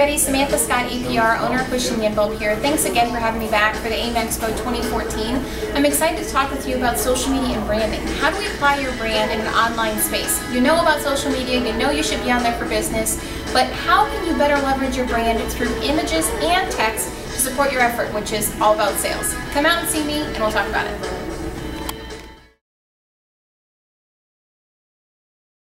everybody, Samantha Scott, APR, owner of Push and Bulb here. Thanks again for having me back for the AIMExpo 2014. I'm excited to talk with you about social media and branding. How do we apply your brand in an online space? You know about social media, you know you should be on there for business, but how can you better leverage your brand through images and text to support your effort, which is all about sales? Come out and see me and we'll talk about it.